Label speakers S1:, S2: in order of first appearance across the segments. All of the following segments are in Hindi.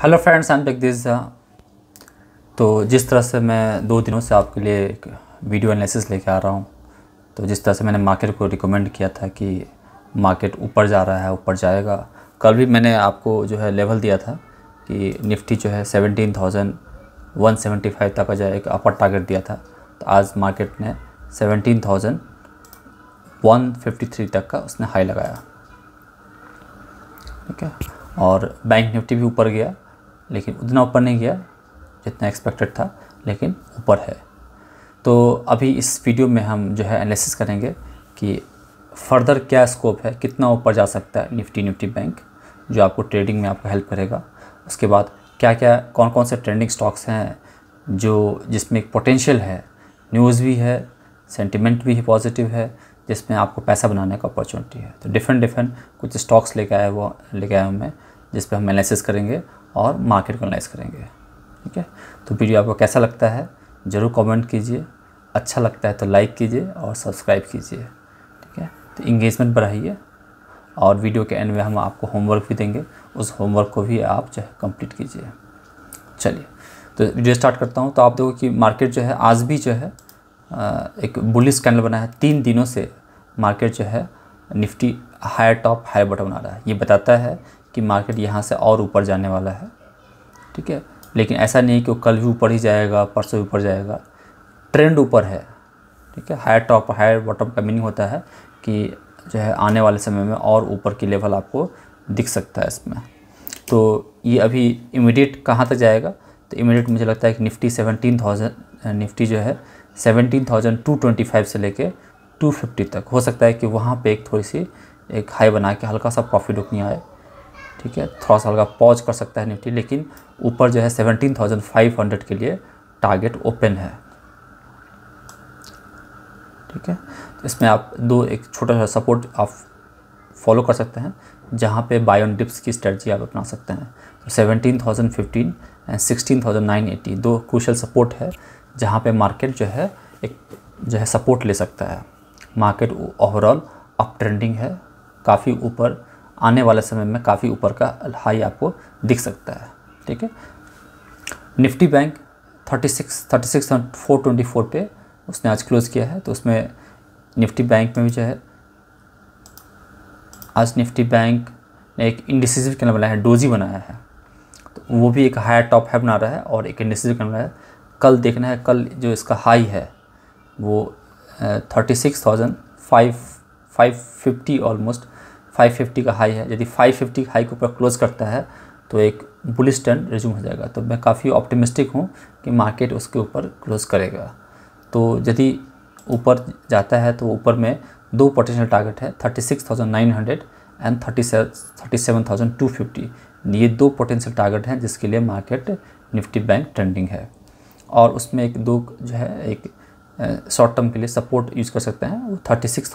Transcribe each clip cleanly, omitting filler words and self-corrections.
S1: Hello friends, I am Jagdish Jha. तो जिस तरह से मैं 2 दिनों से आपके लिए एक वीडियो एनालिसिस लेके आ रहा हूँ, तो जिस तरह से मैंने मार्केट को रिकमेंड किया था कि मार्केट ऊपर जा रहा है, ऊपर जाएगा। कल भी मैंने आपको जो है लेवल दिया था कि निफ्टी जो है 17,175 तक का जो है एक अपर टारगेट दिया था। तो आज मार्केट ने 17,153 तक का उसने हाई लगाया, ठीक है। और बैंक निफ्टी भी ऊपर गया, लेकिन उतना ऊपर नहीं गया जितना एक्सपेक्टेड था, लेकिन ऊपर है। तो अभी इस वीडियो में हम जो है एनालिसिस करेंगे कि फर्दर क्या स्कोप है, कितना ऊपर जा सकता है निफ्टी बैंक, जो आपको ट्रेडिंग में आपको हेल्प करेगा। उसके बाद क्या क्या कौन कौन से ट्रेंडिंग स्टॉक्स हैं जिसमें एक पोटेंशियल है, न्यूज़ भी है, सेंटिमेंट भी पॉजिटिव है, जिसमें आपको पैसा बनाने का अपॉर्चुनिटी है। तो डिफरेंट कुछ स्टॉक्स लेके आया हूँ मैं, जिस पे हम एनालिसिस करेंगे और मार्केट को एनालाइज करेंगे, ठीक है। तो वीडियो आपको कैसा लगता है ज़रूर कमेंट कीजिए, अच्छा लगता है तो लाइक कीजिए और सब्सक्राइब कीजिए, ठीक है। तो इंगेजमेंट बढ़ाइए और वीडियो के एंड में हम आपको होमवर्क भी देंगे, उस होमवर्क को भी आप जो है कंप्लीट कीजिए। चलिए तो वीडियो स्टार्ट करता हूँ। तो आप देखो कि मार्केट जो है आज भी जो है एक बुलिश कैंडल बना है। 3 दिनों से मार्केट जो है Nifty higher top higher bottom बना रहा है। ये बताता है कि मार्केट यहाँ से और ऊपर जाने वाला है, ठीक है। लेकिन ऐसा नहीं कि वो कल भी ऊपर ही जाएगा, परसों भी ऊपर जाएगा। ट्रेंड ऊपर है, ठीक है। हायर टॉप हायर बॉटम का मीनिंग होता है कि जो है आने वाले समय में और ऊपर की लेवल आपको दिख सकता है इसमें। तो ये अभी इमीडिएट कहाँ तक जाएगा, तो इमीडिएट मुझे लगता है कि निफ्टी जो है 17,225 से लेके 250 तक हो सकता है कि वहाँ पे एक थोड़ी सी एक हाई बना के हल्का सा प्रॉफिट बुकिंग आए, ठीक है। थोड़ा सा हल्का पॉज कर सकता है निफ्टी, लेकिन ऊपर जो है 17,500 के लिए टारगेट ओपन है, ठीक है। तो इसमें आप एक छोटा सा सपोर्ट आप फॉलो कर सकते हैं, जहाँ पे बाय ऑन डिप्स की स्ट्रेटजी आप अपना सकते हैं। तो 17,015 एंड 16,980 2 क्रूशियल सपोर्ट है, जहाँ पे मार्केट जो है एक जो है सपोर्ट ले सकता है। मार्केट ओवरऑल अप ट्रेंडिंग है, काफ़ी ऊपर आने वाले समय में काफ़ी ऊपर का हाई आपको दिख सकता है, ठीक है। निफ्टी बैंक 36,424 पे उसने आज क्लोज़ किया है। तो उसमें निफ्टी बैंक में भी जो है आज निफ्टी बैंक ने एक इंडिसिसिव कैंडल बनाया है, डोजी बनाया है। तो वो भी एक हायर टॉप है बना रहा है और एक इंडिसिसिव कैंडल है। कल देखना है, कल जो इसका हाई है वो 36,550 ऑलमोस्ट 550 का हाई है। यदि 550 हाई के ऊपर क्लोज करता है तो एक बुलिश ट्रेंड रिज्यूम हो जाएगा। तो मैं काफ़ी ऑप्टिमिस्टिक हूँ कि मार्केट उसके ऊपर क्लोज करेगा। तो यदि ऊपर जाता है तो ऊपर में 2 पोटेंशियल टारगेट है, 36,900 एंड 37,250। ये 2 पोटेंशियल टारगेट हैं जिसके लिए मार्केट निफ्टी बैंक ट्रेंडिंग है। और उसमें एक शॉर्ट टर्म के लिए सपोर्ट यूज़ कर सकते हैं, वो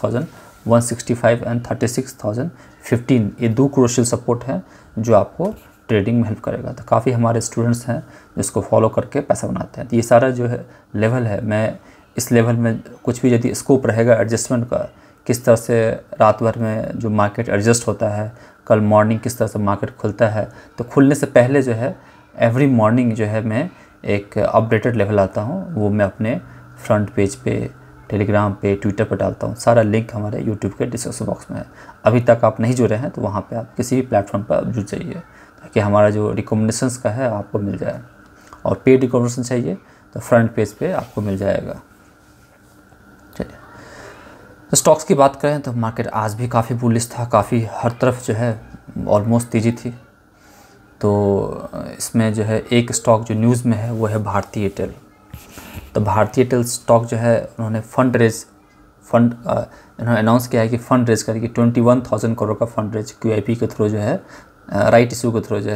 S1: 36,165 एंड 36,015। ये 2 क्रूशियल सपोर्ट हैं जो आपको ट्रेडिंग में हेल्प करेगा। तो काफ़ी हमारे स्टूडेंट्स हैं जिसको फॉलो करके पैसा बनाते हैं। तो ये सारा जो है लेवल है, मैं इस लेवल में कुछ भी यदि स्कोप रहेगा एडजस्टमेंट का, किस तरह से रात भर में जो मार्केट एडजस्ट होता है, कल मॉर्निंग किस तरह से मार्केट खुलता है, तो खुलने से पहले जो है एवरी मॉर्निंग जो है मैं एक अपडेटेड लेवल आता हूँ, वो मैं अपने फ्रंट पेज पे, टेलीग्राम पे, ट्विटर पर डालता हूँ। सारा लिंक हमारे यूट्यूब के डिस्क्रिप्शन बॉक्स में है। अभी तक आप नहीं जुड़े हैं तो वहाँ पे आप किसी भी प्लेटफॉर्म पर जुड़ जाइए, ताकि हमारा जो रिकमेंडेशंस का है आपको मिल जाए। और पेड रिकमेंडेशन चाहिए तो फ्रंट पेज पे आपको मिल जाएगा। चलिए तो स्टॉक्स की बात करें तो मार्केट आज भी काफ़ी बुलिश था, काफ़ी हर तरफ जो है ऑलमोस्ट तेज़ी थी। तो इसमें जो है एक स्टॉक जो न्यूज़ में है वो है भारती एयरटेल। तो भारती एयरटेल स्टॉक जो है उन्होंने इन्होंने अनाउंस किया है कि फंड रेज करेगी 21,000 करोड़ का फंड रेज QIP के थ्रू जो है राइट इशू के थ्रू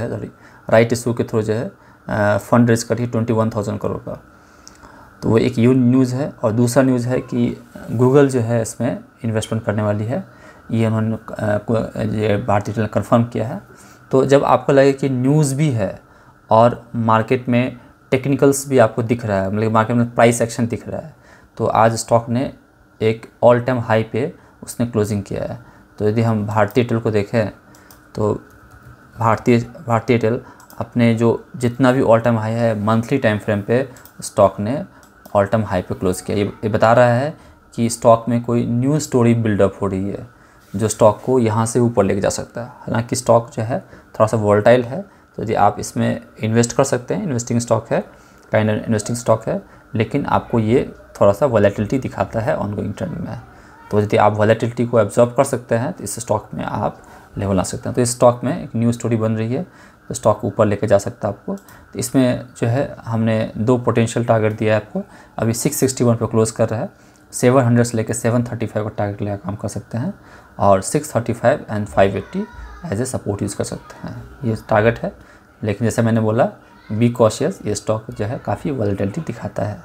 S1: जो है फंड रेज करेगी 21,000 करोड़ का। तो वो एक ये न्यूज़ है। और दूसरा न्यूज़ है कि गूगल जो है इसमें इन्वेस्टमेंट करने वाली है, ये उन्होंने भारती एयरटेल ने कन्फर्म किया है। तो जब आपको लगे कि न्यूज़ भी है और मार्केट में टेक्निकल्स भी आपको दिख रहा है, मतलब मार्केट में प्राइस एक्शन दिख रहा है, तो आज स्टॉक ने एक ऑल टाइम हाई पे उसने क्लोजिंग किया है। तो यदि हम भारती एयरटेल को देखें तो भारती एयरटेल अपने जो जितना भी ऑल टाइम हाई है मंथली टाइम फ्रेम पे स्टॉक ने ऑल टाइम हाई पे क्लोज़ किया। ये बता रहा है कि स्टॉक में कोई न्यू स्टोरी बिल्डअप हो रही है जो स्टॉक को यहाँ से ऊपर लेके जा सकता है। हालांकि स्टॉक जो है थोड़ा सा वोलेटाइल है, तो यदि आप इसमें इन्वेस्ट कर सकते हैं, इन्वेस्टिंग स्टॉक है, काइंड इन्वेस्टिंग स्टॉक है, लेकिन आपको ये थोड़ा सा वॉलेटिलिटी दिखाता है ऑनगोइंग ट्रेंड में। तो यदि आप वॉलेटिलिटी को एब्जॉर्ब कर सकते हैं तो इस स्टॉक में आप लेवल आ सकते हैं। तो इस स्टॉक में एक न्यू स्टोरी बन रही है, तो स्टॉक ऊपर लेके जा सकता है आपको। तो इसमें जो है हमने 2 पोटेंशियल टारगेट दिया है आपको। अभी 661 पे क्लोज़ कर रहा है, 700 से लेकर 735 का टारगेट लेकर काम कर सकते हैं, और 635 and 580 as a support use कर सकते हैं। ये टारगेट है, लेकिन जैसे मैंने बोला बी कॉशियस, ये स्टॉक जो है काफ़ी वॉलेटिलिटी दिखाता है।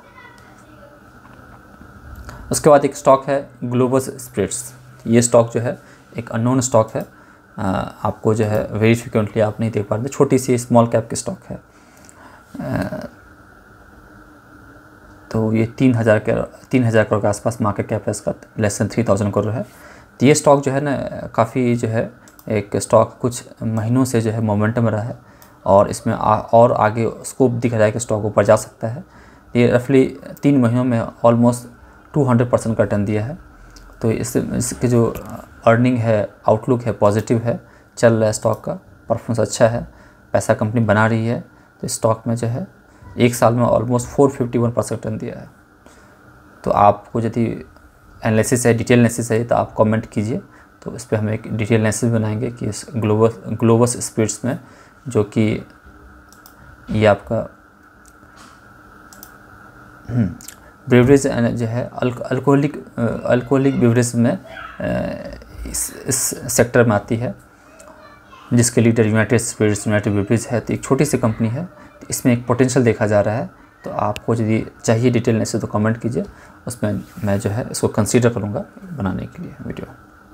S1: उसके बाद एक स्टॉक है ग्लोबस स्पिरिट्स। ये स्टॉक जो है एक अननोन स्टॉक है, आपको जो है वेरी फ्रिक्वेंटली आप नहीं देख पा रहे, छोटी सी स्मॉल कैप की स्टॉक है। तो ये 3,000 करोड़ के आसपास मार्केट कैप है इसका, लेस देन 3,000 करोड़ है। तो ये स्टॉक जो है ना काफ़ी जो है एक स्टॉक कुछ महीनों से जो है मोमेंटम रहा है, और इसमें और आगे स्कोप दिख रहा है कि स्टॉक ऊपर जा सकता है। ये रफली 3 महीनों में ऑलमोस्ट 200% का रिटर्न दिया है। तो इसके जो अर्निंग है, आउटलुक है, पॉजिटिव है, चल रहा है, स्टॉक का परफॉर्मेंस अच्छा है, पैसा कंपनी बना रही है। तो स्टॉक में जो है 1 साल में ऑलमोस्ट 451% रिटर्न दिया है। तो आपको यदि एनालिसिस है, डिटेल एनालिसिस है, तो आप कमेंट कीजिए, तो इस पर हम एक डिटेल एनालिसिस बनाएंगे कि इस ग्लोबस स्पिरिट्स में, जो कि ये आपका बेवरेज जो है अल्कोहलिक बेवरेज में इस सेक्टर में आती है, जिसके leader United Spirits, United Beverage है। तो एक छोटी सी कंपनी है, तो इसमें एक पोटेंशियल देखा जा रहा है। तो आपको यदि चाहिए डिटेल से तो कमेंट कीजिए, उसमें मैं जो है इसको कंसीडर करूँगा बनाने के लिए वीडियो।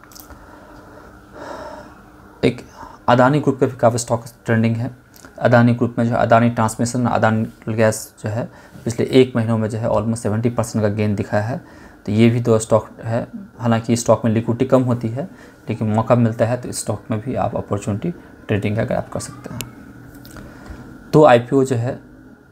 S1: एक अदानी ग्रुप का भी काफ़ी स्टॉक ट्रेंडिंग है। अदानी ग्रुप में जो है अदानी ट्रांसमिशन, अदानी गैस जो है पिछले 1 महीनों में जो है ऑलमोस्ट 70% का गेन दिखाया है। तो ये भी 2 स्टॉक है। हालांकि स्टॉक में लिक्विडिटी कम होती है, लेकिन मौका मिलता है तो इस स्टॉक में भी आप अपॉर्चुनिटी ट्रेडिंग का ग्रैब कर सकते हैं। तो IPO जो है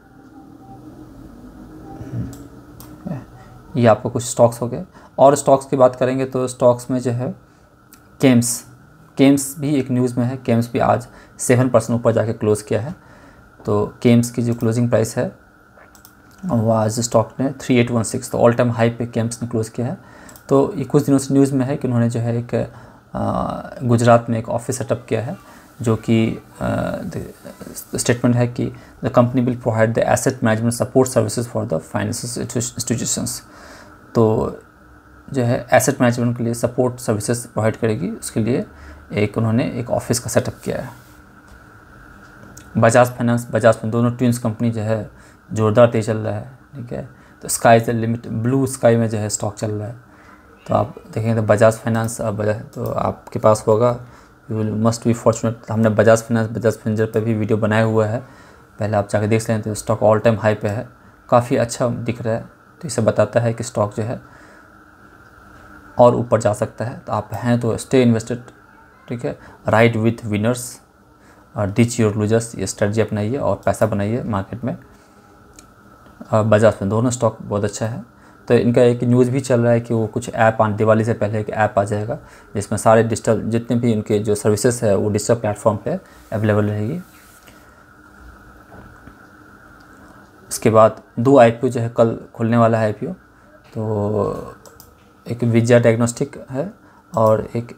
S1: ये आपको कुछ स्टॉक्स हो गए। और स्टॉक्स की बात करेंगे तो स्टॉक्स में जो है केम्स भी एक न्यूज़ में है। केम्स भी आज 7% ऊपर जाके क्लोज़ किया है। तो केम्स की जो क्लोजिंग प्राइस है वो आज स्टॉक ने 3816, तो ऑल टाइम हाई पे केम्स ने क्लोज़ किया है। तो ये कुछ दिनों से न्यूज़ में है कि उन्होंने जो है एक गुजरात में एक ऑफिस सेटअप किया है, जो कि स्टेटमेंट है कि the company will provide the asset management support services for the financial institutions. तो जो है एसेट मैनेजमेंट के लिए सपोर्ट सर्विसेज प्रोवाइड करेगी, उसके लिए उन्होंने एक ऑफिस का सेटअप किया है। बजाज फाइनेंस दोनों ट्विंस कंपनी जो है जोरदार तेज चल रहा है, ठीक है। तो sky is the limit, blue sky में जो है स्टॉक चल रहा है। तो आप देखेंगे तो बजाज फाइनेंस तो आपके पास होगा, you will must be fortunate. हमने बजाज फिंजर पे भी वीडियो बनाया हुआ है, पहले आप जाके देख लें। तो स्टॉक ऑल टाइम हाई पे है, काफ़ी अच्छा दिख रहा है। तो इसे बताता है कि स्टॉक जो है और ऊपर जा सकता है। तो आप हैं तो स्टे इन्वेस्टेड, ठीक है। राइड विथ विनर्स और डिच योर लूजर्स, ये स्ट्रेटजी अपनाइए और पैसा बनाइए मार्केट में। बजाज में दोनों स्टॉक बहुत अच्छा है। तो इनका एक न्यूज़ भी चल रहा है कि वो कुछ ऐप दिवाली से पहले एक ऐप आ जाएगा, जिसमें सारे डिजिटल जितने भी इनके जो सर्विसेज है वो डिजिटल प्लेटफॉर्म पे अवेलेबल रहेगी। उसके बाद 2 IPO जो है कल खुलने वाला है IPO। तो एक विजया डायग्नोस्टिक है और एक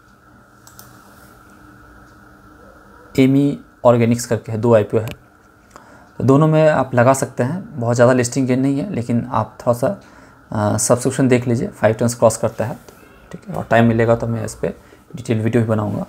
S1: एमी ऑर्गेनिक्स करके है, 2 IPO है। तो दोनों में आप लगा सकते हैं, बहुत ज़्यादा लिस्टिंग गेन नहीं है, लेकिन आप थोड़ा सा सब्सक्रिप्शन देख लीजिए, 5 टर्न्स क्रॉस करता है, ठीक है। और टाइम मिलेगा तो मैं इस पर डिटेल वीडियो भी बनाऊंगा।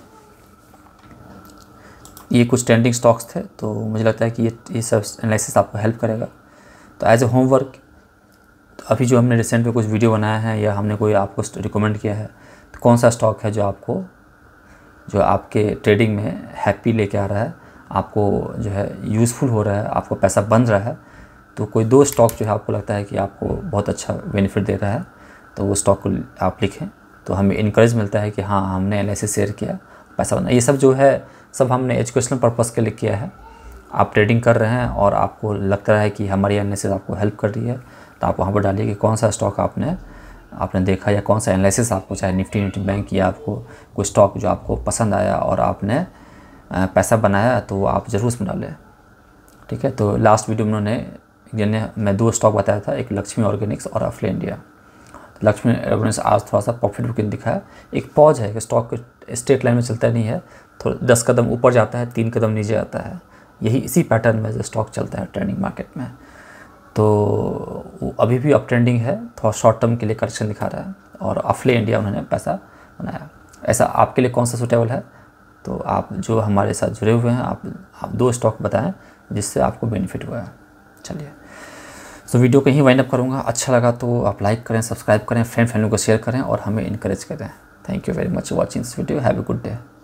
S1: ये कुछ ट्रेंडिंग स्टॉक्स थे, तो मुझे लगता है कि ये सब एनालिसिस आपको हेल्प करेगा। तो एज ए होमवर्क, तो अभी जो हमने रिसेंट में कुछ वीडियो बनाया है या हमने कोई आपको रिकमेंड किया है, तो कौन सा स्टॉक है जो आपके ट्रेडिंग में हैप्पी लेके आ रहा है, आपको जो है यूज़फुल हो रहा है, आपको पैसा बन रहा है। तो कोई 2 स्टॉक जो है आपको लगता है कि आपको बहुत अच्छा बेनिफिट दे रहा है, तो वो स्टॉक को आप लिखें, तो हमें इनकरेज मिलता है कि हाँ हमने एनालिसिस शेयर किया, पैसा बना। ये सब जो है सब हमने एजुकेशनल पर्पज़ के लिए किया है, आप ट्रेडिंग कर रहे हैं और आपको लगता है कि हमारी एनालिसिस आपको हेल्प कर रही है, तो आप वहाँ पर डालिए कि कौन सा स्टॉक आपने देखा या कौन सा एनालिसिस आपको, चाहे निफ्टी बैंक या आपको कोई स्टॉक जो आपको पसंद आया और आपने पैसा बनाया, तो आप ज़रूर उसमें डालें। ठीक है, तो लास्ट वीडियो में मैं 2 स्टॉक बताया था, एक लक्ष्मी ऑर्गेनिक्स और अफले इंडिया। तो लक्ष्मी ऑर्गेनिक्स आज थोड़ा सा प्रॉफिट बुकिंग दिखा है, एक पॉज है कि स्टॉक स्ट्रेट लाइन में चलता नहीं है, थोड़ा 10 कदम ऊपर जाता है, 3 कदम नीचे आता है, यही इसी पैटर्न में जो स्टॉक चलता है ट्रेंडिंग मार्केट में। तो अभी भी अप ट्रेंडिंग है, थोड़ा शॉर्ट टर्म के लिए करेक्शन दिखा रहा है, और अफले इंडिया उन्होंने पैसा बनाया। ऐसा आपके लिए कौन सा सूटेबल है, तो आप जो हमारे साथ जुड़े हुए हैं, आप 2 स्टॉक बताएं जिससे आपको बेनिफिट हुआ है। चलिए, सो वीडियो को यहीं वाइंड अप करूँगा। अच्छा लगा तो आप लाइक करें, सब्सक्राइब करें, फ्रेंड फैमिली को शेयर करें और हमें इनकरेज करें। Thank you very much watching this video. Have a good day.